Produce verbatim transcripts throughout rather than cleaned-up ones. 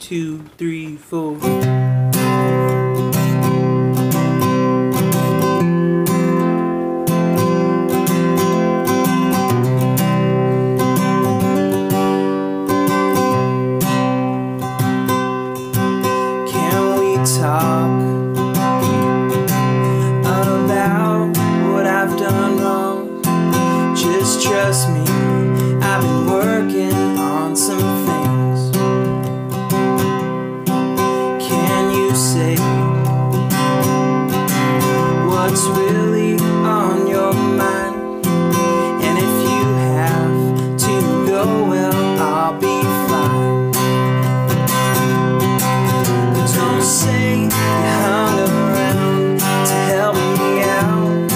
two, three, four. Talk about what I've done wrong. Just trust me, I've been working on some things. Can you say what's really on your mind? And if you have to go, well, I'll be fine. Don't say you hung around to help me out,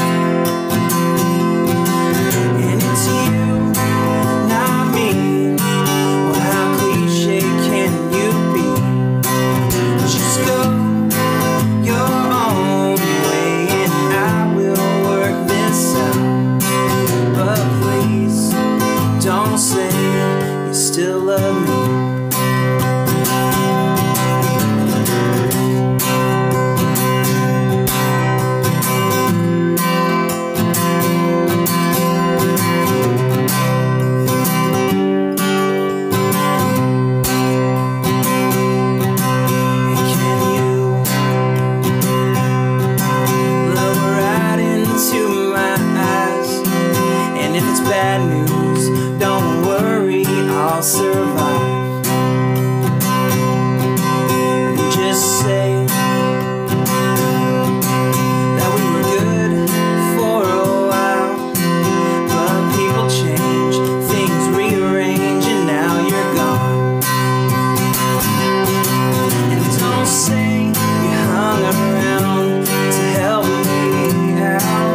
and it's you, not me. Well, how cliche can you be? Just go your own way and I will work this out. But please, don't say you still love me. Bad news, don't worry, I'll survive. And just say that we were good for a while, but people change, things rearrange, and now you're gone. And don't say you hung around to help me out.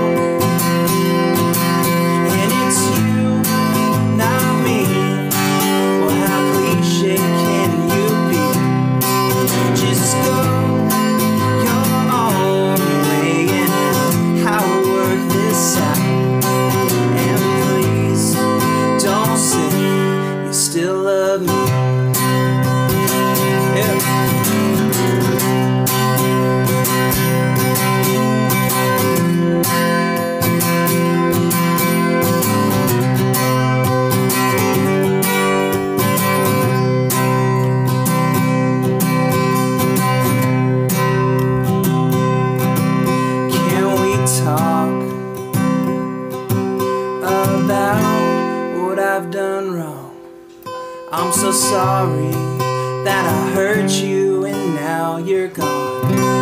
Still love me. Yeah. Can we talk about what I've done wrong? I'm so sorry that I hurt you and now you're gone.